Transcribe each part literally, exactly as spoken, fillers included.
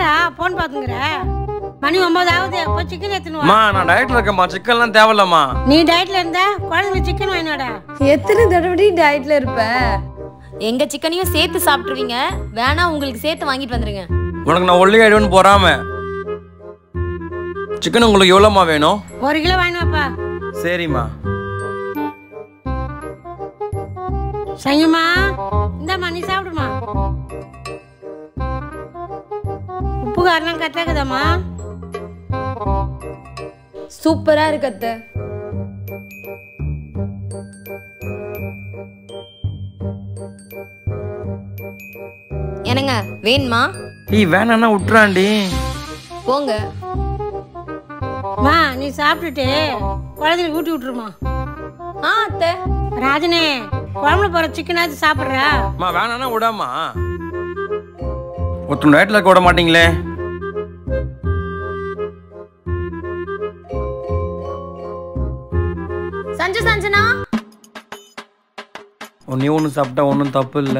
என்னடா போன் பாத்துங்கற மணி ஒன்பது ஆகுது அப்ப சிக்கன் எடுத்துன்னு வா. மா நான் டயட்ல இருக்கேன்மா, சிக்கன்லாம் தேவையில்லம்மா. நீ டயட்ல இருந்தா குழந்தைக்கு சிக்கன் வாங்கினாடா. எத்தனை தடவை டயட்ல இருப்ப? எங்க சிக்கனையும் சேர்த்து சாப்பிட்டுருவீங்க, வேணா உங்களுக்கு சேர்த்து வாங்கிட்டு வந்துருங்க. உனக்கு நான் ஒல்லி ஆயிடுவேன்னு போறாம. சிக்கன் உங்களுக்கு எவ்வளோமா வேணும்? ஒரு கிலோ வாங்கி வாப்பா. சரிம்மா. சங்கம்மா இந்தாம்மா நீ சாப்பிடுமா. உப்பு காரெல்லாம் கத்தாக்குதாம்மா? சூப்பரா இருக்கு அத்தை. என்னங்க வேணுமா? ஏய் வேணான்னா விட்டுறாண்டி. போங்க. மா நீ சாப்பிட்டுட்டு குழந்தைக்கு ஊட்டி விட்டுருமா. ஆ அத்தை. ராஜனே குழம்புல போற சிக்கனாச்சும் சாப்பிட்றா. மா வேணான்னா விடாமா. ஒருத்தர் டயட்ல இருக்க விட மாட்டீங்களே. சஞ்சு சஞ்சனா நீ ஒன்றும் சாப்பிட்டா ஒன்றும் தப்பு இல்லை.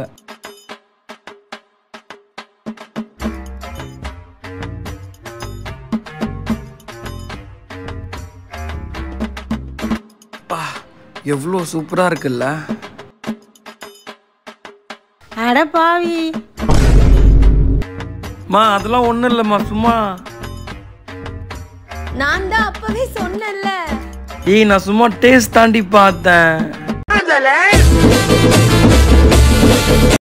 எவ்வளோ சூப்பரா இருக்குல்ல. அட பாவி. மா அதெல்லாம் ஒண்ணும் இல்லம்மா, சும்மா. நான் தான் அப்பவே சொன்னேன்ல. ஏய் நான் சும்மா டேஸ்ட் தாண்டி பார்த்தேன்.